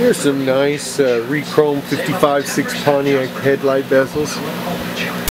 Here's some nice re-chrome 55/6 Pontiac headlight bezels.